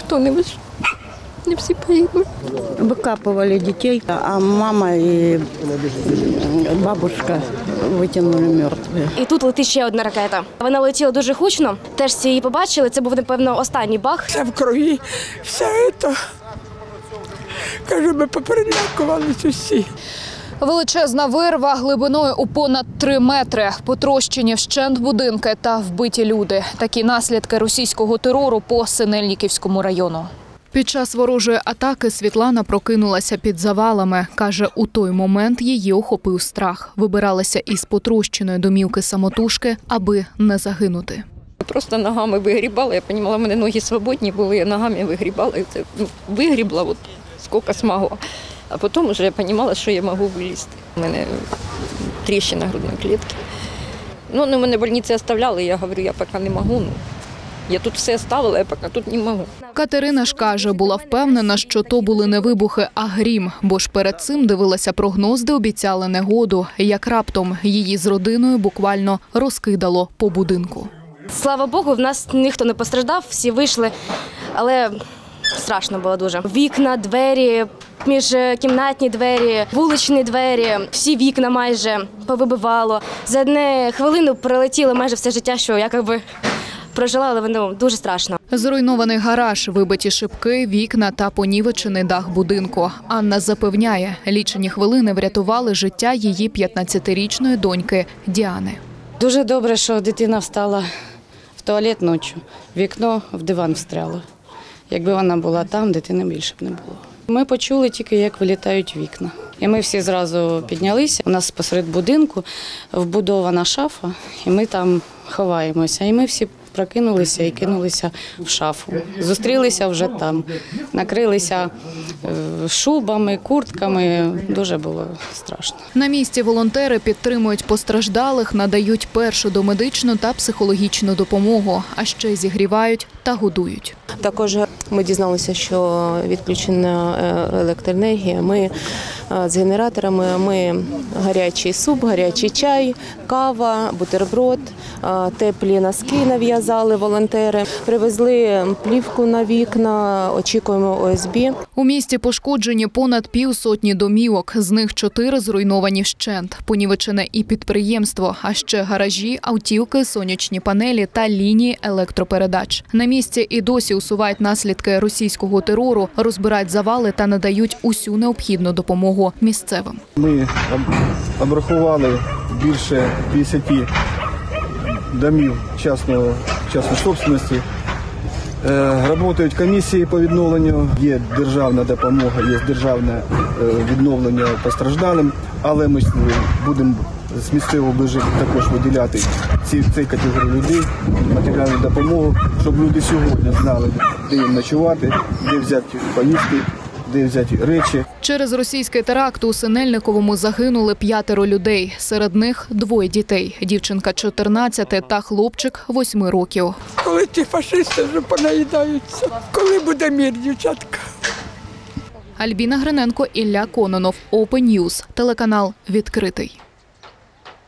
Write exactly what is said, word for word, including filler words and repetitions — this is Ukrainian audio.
ніхто не вийшов. Не всі погибли. Викапували дітей, а мама і бабушка витягнули мертві. І тут летить ще одна ракета. Вона летіла дуже гучно, теж всі її побачили. Це був, напевно, останній бах. Все в крові, все це. Кажу, ми поперелякувалися усі. Величезна вирва глибиною у понад три метри, потрощені вщент будинки та вбиті люди. Такі наслідки російського терору по Синельниківському району. Під час ворожої атаки Світлана прокинулася під завалами. Каже, у той момент її охопив страх. Вибиралася із потрощеної домівки самотужки, аби не загинути. Просто ногами вигрібала, я розуміла, в мене ноги свободні були, я ногами вигрібала, і це, ну, вигрібла, от, скільки змогла. А потім вже я розуміла, що я можу вилізти. У мене тріщина грудної клітки. Ну, ну, мене в больниці оставляли, я говорю, я поки не можу. Ну, я тут все ставила, я поки тут не можу. Катерина ж каже, була впевнена, що то були не вибухи, а грім. Бо ж перед цим дивилася прогноз, де обіцяли негоду. Як раптом її з родиною буквально розкидало по будинку. Слава Богу, в нас ніхто не постраждав, всі вийшли, але страшно було дуже. Вікна, двері, міжкімнатні двері, вуличні двері, всі вікна майже повибивало. За одну хвилину пролетіло майже все життя, що я якби прожила, але воно дуже страшно. Зруйнований гараж, вибиті шибки, вікна та понівечений дах будинку. Анна запевняє, лічені хвилини врятували життя її п'ятнадцятирічної доньки Діани. Дуже добре, що дитина встала в туалет ночі, вікно в диван встряло. Якби вона була там, дитини більше б не було. Ми почули тільки, як вилітають вікна. І ми всі зразу піднялися. У нас посеред будинку вбудована шафа, і ми там ховаємося. І ми всі прокинулися і кинулися в шафу. Зустрілися вже там, накрилися шубами, куртками. Дуже було страшно. На місці волонтери підтримують постраждалих, надають першу домедичну та психологічну допомогу, а ще зігрівають та годують. Також ми дізналися, що відключена електроенергія. Ми з генераторами, ми гарячий суп, гарячий чай, кава, бутерброд, теплі носки нав'язали волонтери. Привезли плівку на вікна, очікуємо О С Б. У місті пошкоджені понад півсотні домівок, з них чотири зруйновані вщент. Понівечене і підприємство, а ще гаражі, автівки, сонячні панелі та лінії електропередач. На місці і досі усувають наслідки російського терору, розбирають завали та надають усю необхідну допомогу місцевим. Ми обрахували більше п'ятдесят домів частної, частної собственності. Працюють комісії по відновленню, є державна допомога, є державне відновлення постраждалим, але ми будемо з місцевого бюджету також виділяти ці, цій категорії людей матеріальну допомогу, щоб люди сьогодні знали, де їм ночувати, де взяти поїсти, де взяти речі. Через російський теракт у Синельниковому загинули п'ятеро людей. Серед них двоє дітей. Дівчинка чотирнадцяти та хлопчик восьми років. Коли ті фашисти вже понаїдаються, коли буде мир, дівчатка? Альбіна Гриненко, Ілля Кононов, Open News, телеканал «Відкритий».